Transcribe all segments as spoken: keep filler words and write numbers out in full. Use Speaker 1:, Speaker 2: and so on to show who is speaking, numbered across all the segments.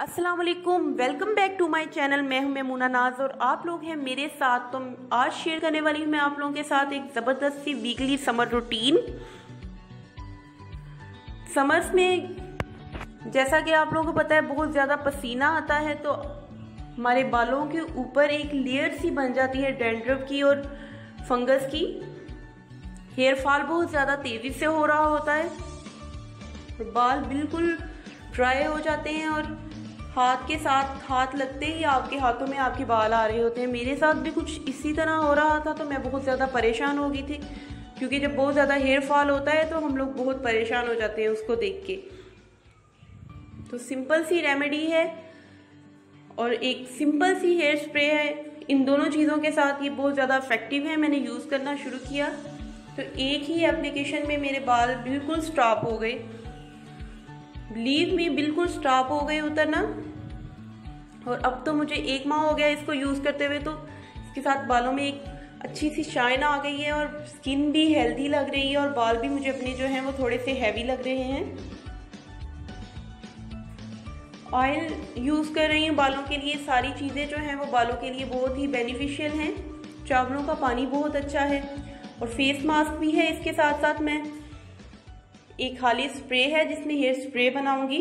Speaker 1: अस्सलाम वालेकुम, welcome back to my channel. मैं हूं मेमूना नाज और आप लोग हैं मेरे साथ। तो आज शेयर करने वाली हूं मैं आप लोगों के साथ एक ज़बरदस्त सी वीकली समर रूटीन। समर्स में जैसा कि आप लोगों को पता है बहुत ज़्यादा पसीना आता है, तो हमारे बालों के ऊपर एक लेयर सी बन जाती है डैंड्रफ की और फंगस की। हेयर फॉल बहुत ज़्यादा तेज़ी से हो रहा होता है, बाल बिल्कुल ड्राई हो जाते हैं और हाथ के साथ हाथ लगते ही आपके हाथों में आपके बाल आ रहे होते हैं। मेरे साथ भी कुछ इसी तरह हो रहा था, तो मैं बहुत ज़्यादा परेशान हो गई थी, क्योंकि जब बहुत ज़्यादा हेयर फॉल होता है तो हम लोग बहुत परेशान हो जाते हैं उसको देख के। तो सिंपल सी रेमेडी है और एक सिंपल सी हेयर स्प्रे है। इन दोनों चीज़ों के साथ ये बहुत ज़्यादा इफेक्टिव है। मैंने यूज़ करना शुरू किया तो एक ही एप्लीकेशन में मेरे बाल बिल्कुल स्टॉप हो गए, बिलीव मी बिल्कुल स्टॉप हो गए उतरना। और अब तो मुझे एक माह हो गया इसको यूज़ करते हुए, तो इसके साथ बालों में एक अच्छी सी शाइन आ गई है और स्किन भी हेल्दी लग रही है और बाल भी मुझे अपने जो हैं वो थोड़े से हैवी लग रहे हैं। ऑयल यूज़ कर रही हूँ बालों के लिए। सारी चीज़ें जो हैं वो बालों के लिए बहुत ही बेनिफिशियल हैं। चावलों का पानी बहुत अच्छा है और फेस मास्क भी है। इसके साथ साथ मैं एक खाली स्प्रे है जिसमें हेयर स्प्रे बनाऊंगी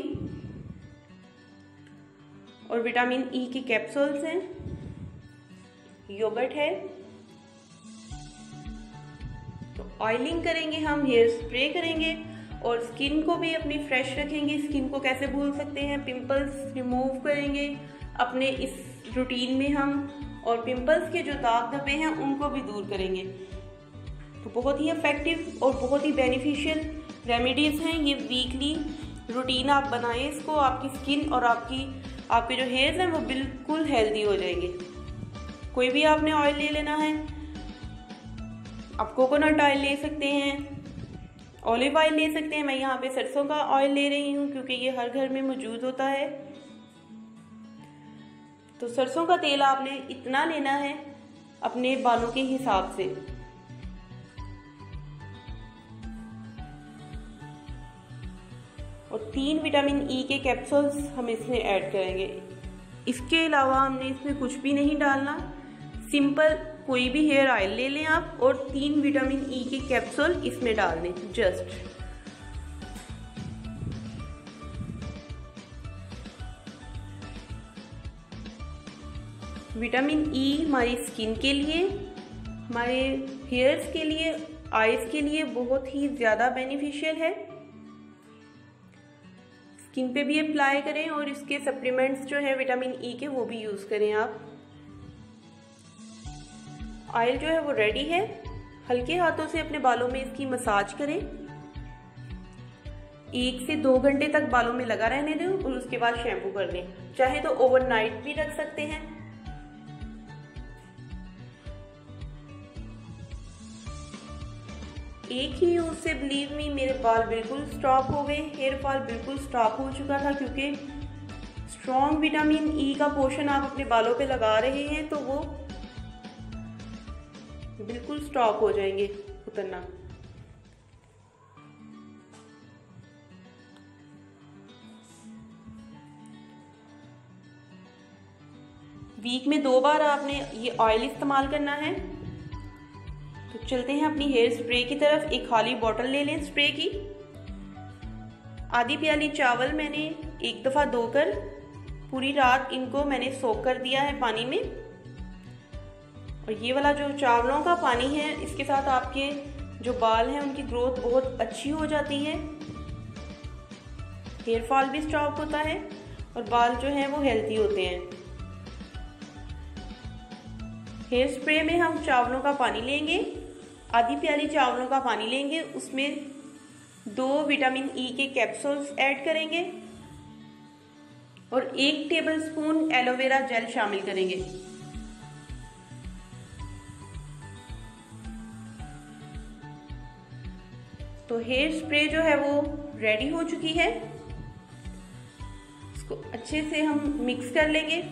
Speaker 1: और विटामिन ई की कैप्सूल्स हैं, योगर्ट है। तो ऑयलिंग करेंगे हम, हेयर स्प्रे करेंगे और स्किन को भी अपनी फ्रेश रखेंगे। स्किन को कैसे भूल सकते हैं, पिंपल्स रिमूव करेंगे अपने इस रूटीन में हम, और पिंपल्स के जो दाग धब्बे हैं उनको भी दूर करेंगे। तो बहुत ही इफेक्टिव और बहुत ही बेनिफिशियल रेमेडीज़ हैं ये। वीकली रूटीन आप बनाएं इसको, आपकी स्किन और आपकी आपके जो हेयर्स हैं वो बिल्कुल हेल्दी हो जाएंगे। कोई भी आपने ऑयल ले लेना है, आप कोकोनट ऑयल ले सकते हैं, ऑलिव ऑयल ले सकते हैं। मैं यहाँ पे सरसों का ऑयल ले रही हूँ क्योंकि ये हर घर में मौजूद होता है। तो सरसों का तेल आपने इतना लेना है अपने बालों के हिसाब से। और तीन विटामिन ई के कैप्सूल्स हम इसमें ऐड करेंगे। इसके अलावा हमने इसमें कुछ भी नहीं डालना। सिंपल कोई भी हेयर ऑयल ले लें आप और तीन विटामिन ई के कैप्सूल इसमें डाल दें जस्ट। विटामिन ई हमारी स्किन के लिए, हमारे हेयर्स के लिए, आईज के लिए बहुत ही ज़्यादा बेनिफिशियल है। स्किन पे भी अप्लाई करें और इसके सप्लीमेंट्स जो है विटामिन ई के वो भी यूज़ करें आप। ऑयल जो है वो रेडी है। हल्के हाथों से अपने बालों में इसकी मसाज करें। एक से दो घंटे तक बालों में लगा रहने दें और उसके बाद शैम्पू कर लें। चाहे तो ओवरनाइट भी रख सकते हैं। एक ही यूज से बिलीव मी मेरे बाल बिल्कुल स्टॉप हो गए। हेयर फॉल बिल्कुल स्टॉप हो चुका था, क्योंकि स्ट्रॉन्ग विटामिन ई का पोर्शन आप अपने बालों पे लगा रहे हैं तो वो बिल्कुल स्टॉप हो जाएंगे उतरना। वीक में दो बार आपने ये ऑयल इस्तेमाल करना है। तो चलते हैं अपनी हेयर स्प्रे की तरफ। एक खाली बोतल ले लें स्प्रे की। आधी प्याली चावल मैंने एक दफ़ा धोकर पूरी रात इनको मैंने सोक कर दिया है पानी में। और ये वाला जो चावलों का पानी है, इसके साथ आपके जो बाल हैं उनकी ग्रोथ बहुत अच्छी हो जाती है, हेयर फॉल भी स्टॉप होता है और बाल जो हैं वो हेल्दी होते हैं। हेयर स्प्रे में हम चावलों का पानी लेंगे, आधी प्याली चावलों का पानी लेंगे, उसमें दो विटामिन ई के कैप्सूल्स ऐड करेंगे और एक टेबलस्पून एलोवेरा जेल शामिल करेंगे। तो हेयर स्प्रे जो है वो रेडी हो चुकी है। इसको अच्छे से हम मिक्स कर लेंगे।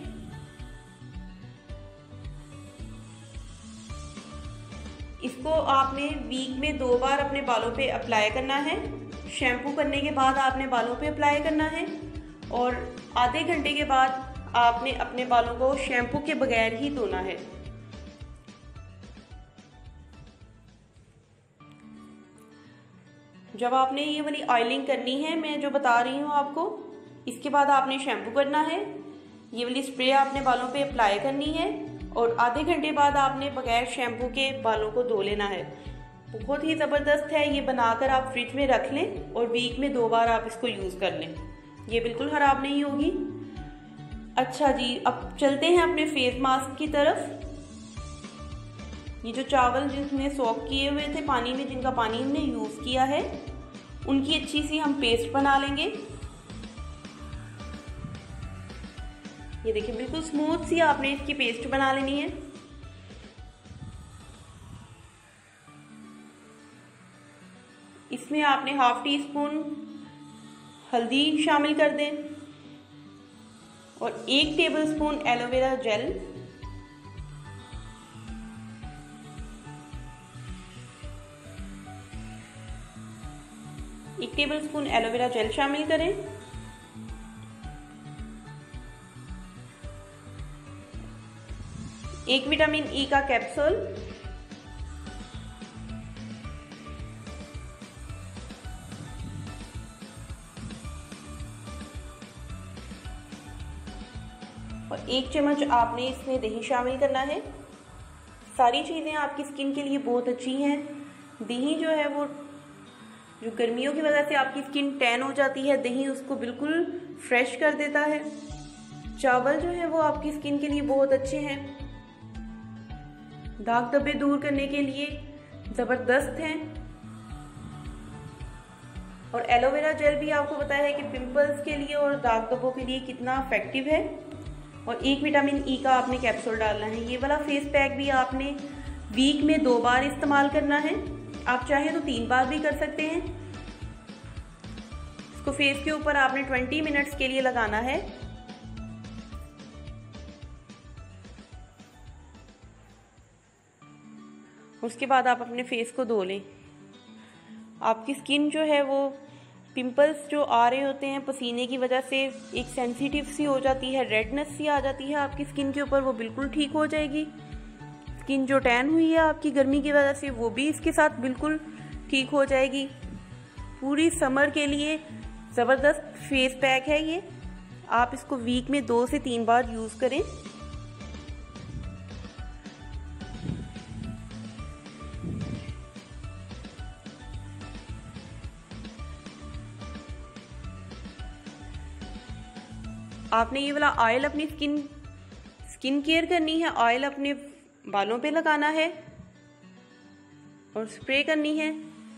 Speaker 1: इसको आपने वीक में दो बार अपने बालों पे अप्लाई करना है। शैम्पू करने के बाद आपने बालों पे अप्लाई करना है और आधे घंटे के बाद आपने अपने बालों को शैम्पू के बगैर ही धोना है। जब आपने ये वाली ऑयलिंग करनी है, मैं जो बता रही हूँ आपको, इसके बाद आपने शैम्पू करना है। ये वाली स्प्रे आपने बालों पे अप्लाई करनी है और आधे घंटे बाद आपने बगैर शैम्पू के बालों को धो लेना है। बहुत ही ज़बरदस्त है, ये बनाकर आप फ्रिज में रख लें और वीक में दो बार आप इसको यूज़ कर लें, ये बिल्कुल ख़राब नहीं होगी। अच्छा जी, अब चलते हैं अपने फेस मास्क की तरफ। ये जो चावल जिसमें सोक किए हुए थे पानी में, जिनका पानी हमने यूज़ किया है, उनकी अच्छी सी हम पेस्ट बना लेंगे। ये देखिए बिल्कुल स्मूथ सी आपने इसकी पेस्ट बना लेनी है। इसमें आपने हाफ टी स्पून हल्दी शामिल कर दें और एक टेबलस्पून एलोवेरा जेल, एक टेबलस्पून एलोवेरा जेल शामिल करें। एक विटामिन ई का कैप्सूल, और एक चम्मच आपने इसमें दही शामिल करना है। सारी चीज़ें आपकी स्किन के लिए बहुत अच्छी हैं। दही जो है वो, जो गर्मियों की वजह से आपकी स्किन टैन हो जाती है, दही उसको बिल्कुल फ्रेश कर देता है। चावल जो है वो आपकी स्किन के लिए बहुत अच्छे हैं, दाग धब्बे दूर करने के लिए ज़बरदस्त हैं। और एलोवेरा जेल भी आपको बताया है कि पिंपल्स के लिए और दाग धब्बों के लिए कितना इफेक्टिव है। और एक विटामिन ई का आपने कैप्सूल डालना है। ये वाला फेस पैक भी आपने वीक में दो बार इस्तेमाल करना है, आप चाहें तो तीन बार भी कर सकते हैं। इसको फेस के ऊपर आपने बीस मिनट्स के लिए लगाना है। उसके बाद आप अपने फेस को धो लें। आपकी स्किन जो है वो पिंपल्स जो आ रहे होते हैं पसीने की वजह से एक सेंसिटिव सी हो जाती है, रेडनेस सी आ जाती है आपकी स्किन के ऊपर, वो बिल्कुल ठीक हो जाएगी। स्किन जो टैन हुई है आपकी गर्मी की वजह से, वो भी इसके साथ बिल्कुल ठीक हो जाएगी। पूरी समर के लिए ज़बरदस्त फेस पैक है ये। आप इसको वीक में दो से तीन बार यूज़ करें। आपने ये वाला ऑयल अपनी स्किन स्किन केयर करनी है, ऑयल अपने बालों पे लगाना है और स्प्रे करनी है।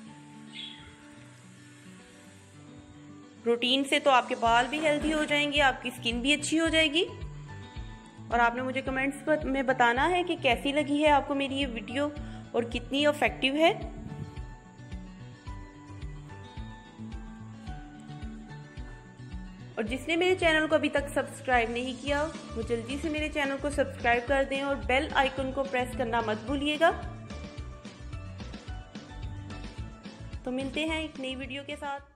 Speaker 1: रूटीन से तो आपके बाल भी हेल्दी हो जाएंगे, आपकी स्किन भी अच्छी हो जाएगी। और आपने मुझे कमेंट्स में बताना है कि कैसी लगी है आपको मेरी ये वीडियो और कितनी इफेक्टिव है। और जिसने मेरे चैनल को अभी तक सब्सक्राइब नहीं किया, वो जल्दी से मेरे चैनल को सब्सक्राइब कर दें और बेल आइकन को प्रेस करना मत भूलिएगा। तो मिलते हैं एक नई वीडियो के साथ।